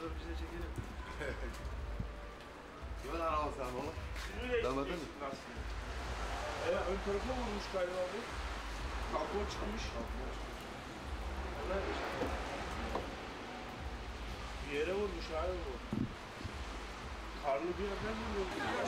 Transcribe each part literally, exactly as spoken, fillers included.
dur bize çekelim. Kimin arabası sen oğlum? Damadın mı? Evet, ön tarafına vurmuş galiba bu. Kalkon çıkmış. Bir yere vurmuş abi bu. Karlı bir yerden vuruyor.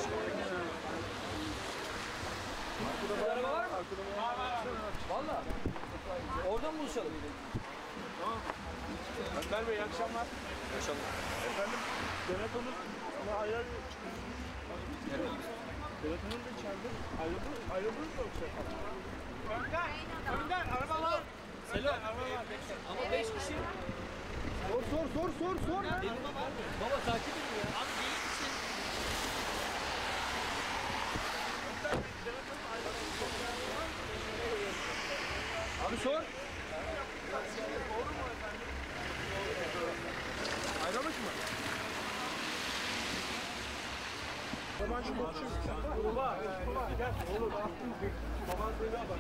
Arkada araba var mı? Var var. Valla. Oradan buluşalım. Tamam. Önder Bey, iyi akşamlar. İyi akşamlar. Efendim, Demet Hanım ama ayar çıkmış. Demet Hanım da içeride. Ayrıldı, ayrıldı mı yoksa? Önder, Önder, araba var. Selam. Ama beş kişi. Sor, sor, sor, sor, sor. Baba takip edin ya. Abi değil misin? Abi sor. Ayrılmış mı? Yabancı konuşuyor. Baba, gel. Oğlum, baban seni bak.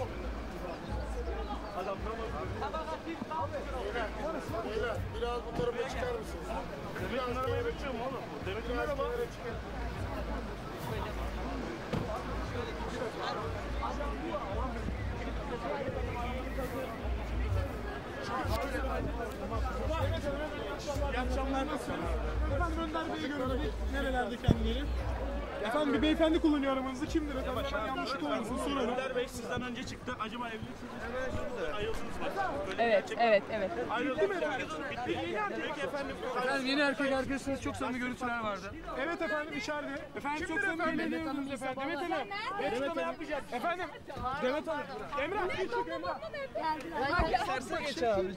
Adam namaz kılıyor. Beyler, biraz bu tarafa çıkar mısınız? Demet'in arabaya bekliyorum oğlum. Demet'in araba. İyi akşamlar, nasılsınız? Efendim Önder Bey'i gördük. Nerelerde kendileri? Efendim bir beyefendi kullanıyor aramızda. Kimdir efendim? Hemen yanlışlık olmasın soralım. Önder Bey sizden önce çıktı. Acaba evlilisiniz? Evet. Ayrıldınız mı? Evet, evet, evet. Ayrıldı mı? Bitti. Peki efendim. Efendim yeni erkek arkadaşınız çok samimi görüntüler vardı. Evet efendim içeride. Efendim çok samimi görüntüler efendim. Demet Hanım. Demet Hanım. Efendim. Demet Hanım. Emrah. Geç çık Emrah. İstersen geç abi.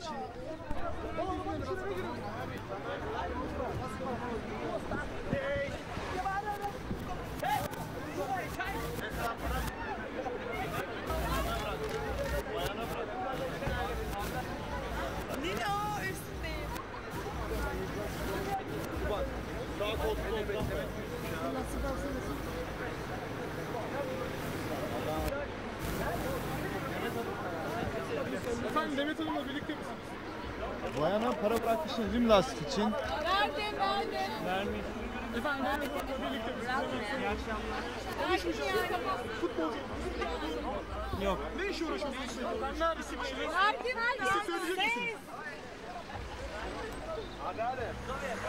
Nino üstündeyim. Sağ koltukta oturalım. Efendim Demet Hanım'la birlikte misiniz? Bayana para bırakmışsınız değil mi lastik için? Verdim, verdim. Efendim Demet Hanım'la birlikte misiniz? İyi akşamlar. Futbolcu. Yok. Ne işe uğraşıyorsunuz? Ben neredesin işiniz? Verdim, verdim. Söyleyecek misiniz? Hadi hadi.